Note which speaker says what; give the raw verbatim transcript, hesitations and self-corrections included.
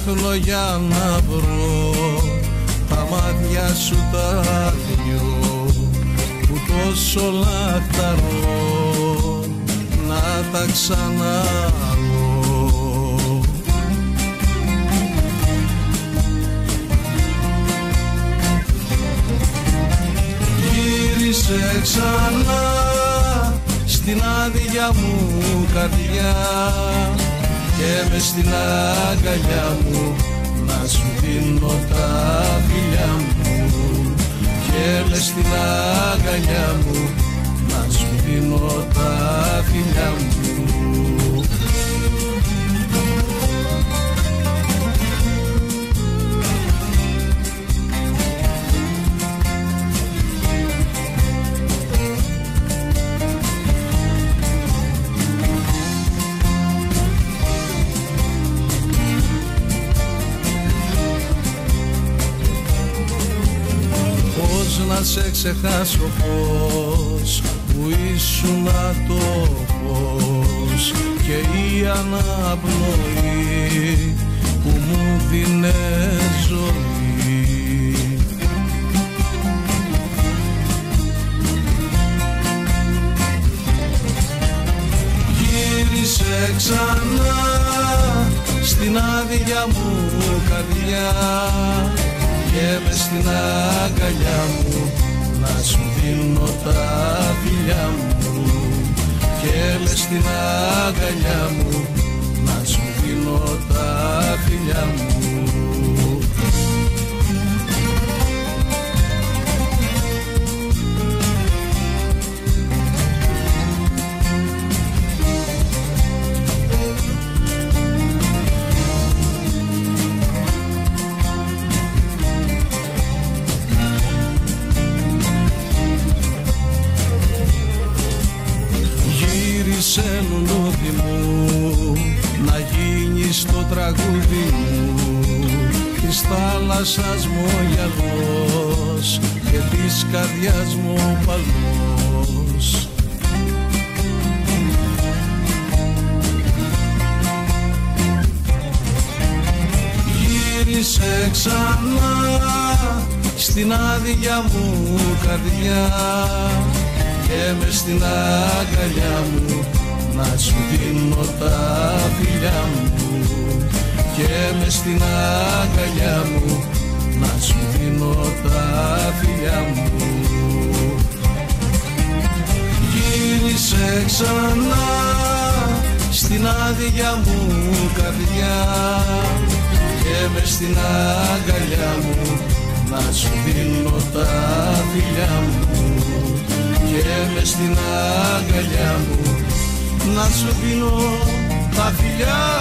Speaker 1: ψάχνω για να βρω τα μάτια σου τα δυο που τόσο λαχταρώ να τα ξαναδώ. Γύρισε ξανά στην άδεια μου καρδιά και μες στην αγκαλιά μου να σου δίνω τα φιλιά μου, και μες στην αγκαλιά μου να σου δίνω τα φιλιά μου. Να σε ξεχάσω πως που ήσουν το φως και η αναπνοή που μου δίνε ζωή. Γύρισε ξανά στην άδεια μου καρδιά και μες στην αγκαλιά μου να σου δίνω τα φιλιά μου, και μες στην αγκαλιά μου να σου δίνω τα φιλιά μου. Σε λουλούδι μου να γίνεις το τραγούδι μου, της θάλασσας μου ο γυαλός και της καρδιάς μου ο παλμός. Γύρισε ξανά στην άδεια μου καρδιά και μες στην αγκαλιά μου να σου δίνω τα φιλιά μου, και μες στην αγκαλιά μου να σου δίνω τα φιλιά μου. Γύρισε ξανά στην άδεια μου καρδιά και μες στην αγκαλιά μου να σου δίνω τα φιλιά μου, και μες στην αγκαλιά μου να σου δίνω τα φιλιά